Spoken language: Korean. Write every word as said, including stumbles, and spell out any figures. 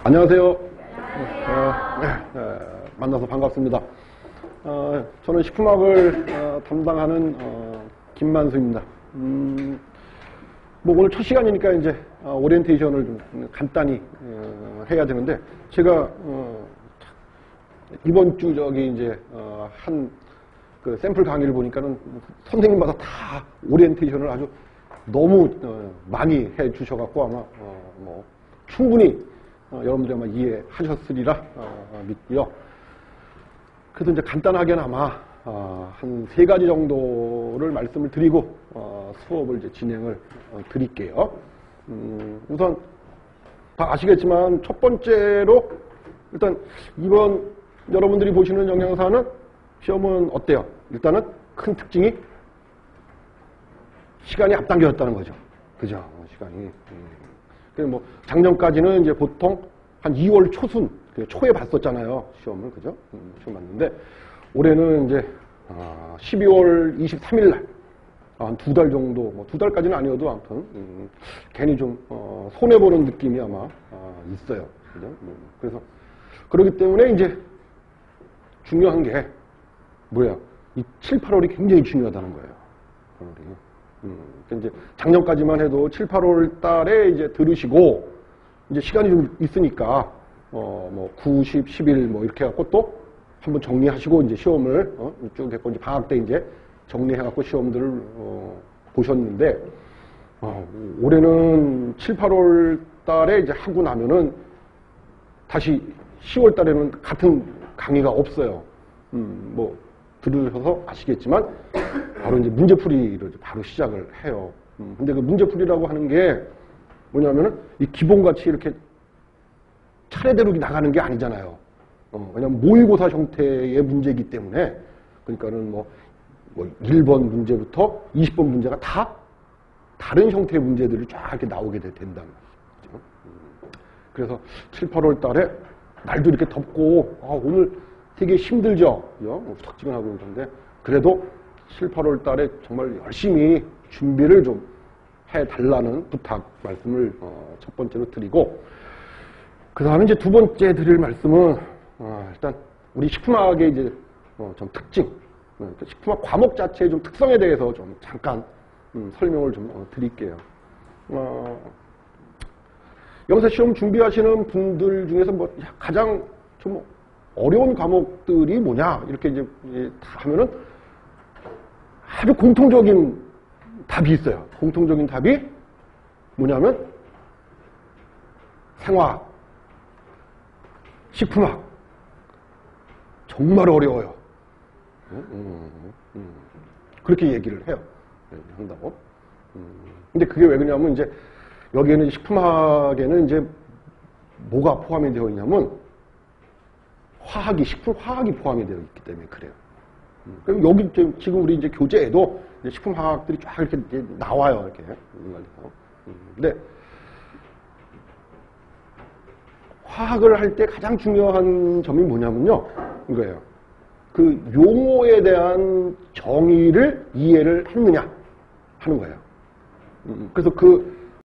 안녕하세요. 어, 네, 네, 만나서 반갑습니다. 어, 저는 식품학을 어, 담당하는 어, 김만수입니다. 음, 뭐 오늘 첫 시간이니까 이제 어, 오리엔테이션을 좀 간단히 어, 해야 되는데, 제가 어, 이번 주 저기 이제 어, 한 그 샘플 강의를 보니까는 선생님마다 다 오리엔테이션을 아주 너무 어, 많이 해 주셔갖고 아마 어, 뭐 충분히 어, 여러분들이 아마 이해하셨으리라 어, 믿고요. 그래도 이제 간단하게나마 어, 한 세 가지 정도를 말씀을 드리고 어, 수업을 이제 진행을 어, 드릴게요. 음, 우선 다 아시겠지만 첫 번째로 일단 이번 여러분들이 보시는 영양사는 시험은 어때요? 일단은 큰 특징이 시간이 앞당겨졌다는 거죠. 그죠? 시간이. 음. 그래서 뭐 작년까지는 이제 보통 한 이월 초순, 초에 봤었잖아요. 시험을. 그죠? 음, 시험 봤는데 올해는 이제 아, 십이월 이십삼일 날, 한 두 달 정도, 뭐 두 달까지는 아니어도 아무튼 음, 괜히 좀 어, 손해보는 느낌이 아마 아, 있어요. 그죠? 음, 그래서 그렇기 때문에 이제 중요한 게 뭐야? 이 칠, 팔월이 굉장히 중요하다는 거예요. 음, 이제 작년까지만 해도 칠, 팔월 달에 이제 들으시고 이제 시간이 좀 있으니까 어, 뭐 구, 십, 십일 뭐 이렇게 해갖고 또 한번 정리하시고 이제 시험을 어, 쭉 했고 이제 방학 때 이제 정리해갖고 시험들을 어, 보셨는데 어, 올해는 칠, 팔월 달에 이제 하고 나면은 다시 시월 달에는 같은 강의가 없어요. 음, 뭐 들으셔서 아시겠지만 바로 이제 문제풀이를 바로 시작을 해요. 음, 근데 그 문제풀이라고 하는 게 뭐냐면은 이 기본같이 이렇게 차례대로 나가는 게 아니잖아요. 어, 왜냐면 모의고사 형태의 문제이기 때문에, 그러니까는 뭐, 뭐 일 번 문제부터 이십 번 문제가 다 다른 형태의 문제들이 쫙 이렇게 나오게 된다는 거죠. 음, 그래서 칠, 팔월 달에 날도 이렇게 덥고 아, 오늘 되게 힘들죠. 후딱지근하고 그런데 그래도 칠, 팔월 달에 정말 열심히 준비를 좀 해달라는 부탁 말씀을 어, 첫 번째로 드리고, 그 다음에 이제 두 번째 드릴 말씀은 어, 일단 우리 식품학의 이제 어, 좀 특징, 어, 식품학 과목 자체의 좀 특성에 대해서 좀 잠깐 음, 설명을 좀 어, 드릴게요. 어, 영사 시험 준비하시는 분들 중에서 뭐 가장 좀 어려운 과목들이 뭐냐 이렇게 이제 다 하면은 아주 공통적인 답이 있어요. 공통적인 답이 뭐냐면 생화학, 식품학 정말 어려워요. 음, 음, 음. 그렇게 얘기를 해요. 한다고. 음. 근데 그게 왜 그러냐면 이제 여기에는 식품학에는 이제 뭐가 포함이 되어 있냐면 화학이, 식품 화학이 포함이 되어 있기 때문에 그래요. 음. 그럼 여기 지금 우리 이제 교재에도 이제 식품 화학들이 쫙 이렇게 이제 나와요. 이렇게. 음. 근데 화학을 할 때 가장 중요한 점이 뭐냐면요. 이거예요. 그 용어에 대한 정의를 이해를 했느냐 하는 거예요. 음. 그래서 그